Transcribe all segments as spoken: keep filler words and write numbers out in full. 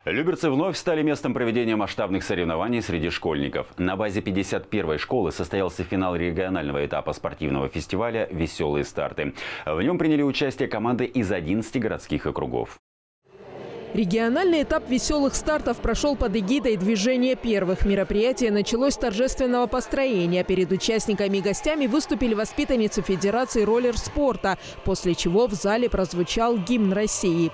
Люберцы вновь стали местом проведения масштабных соревнований среди школьников. На базе пятьдесят первой школы состоялся финал регионального этапа спортивного фестиваля «Веселые старты». В нем приняли участие команды из одиннадцати городских округов. Региональный этап «Веселых стартов» прошел под эгидой движения первых. Мероприятие началось с торжественного построения. Перед участниками и гостями выступили воспитанницы Федерации роллер-спорта, после чего в зале прозвучал гимн России.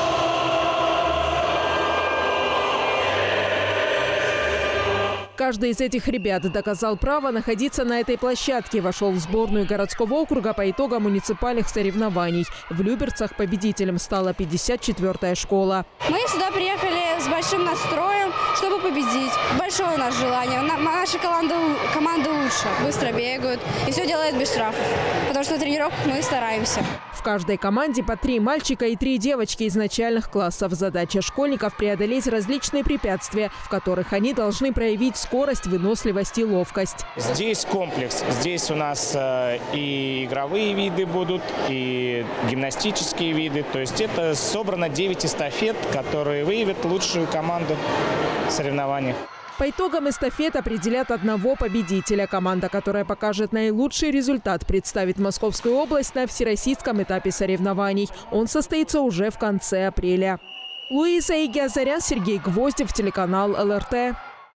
Каждый из этих ребят доказал право находиться на этой площадке. Вошел в сборную городского округа по итогам муниципальных соревнований. В Люберцах победителем стала пятьдесят четвёртая школа. Мы сюда приехали с большим настроем, чтобы победить. Большое у нас желание. Наша команда, команда лучше, быстро бегают и все делает без штрафов. Потому что на тренировках мы стараемся. В каждой команде по три мальчика и три девочки из начальных классов. Задача школьников – преодолеть различные препятствия, в которых они должны проявить скорость, выносливость и ловкость. Здесь комплекс. Здесь у нас э, и игровые виды будут, и гимнастические виды. То есть это собрано девять эстафет, которые выявят лучшую команду в соревнованиях. По итогам эстафет определят одного победителя. Команда, которая покажет наилучший результат, представит Московскую область на всероссийском этапе соревнований. Он состоится уже в конце апреля. Луиза Игиазарян, Сергей Гвоздев, телеканал эл эр тэ.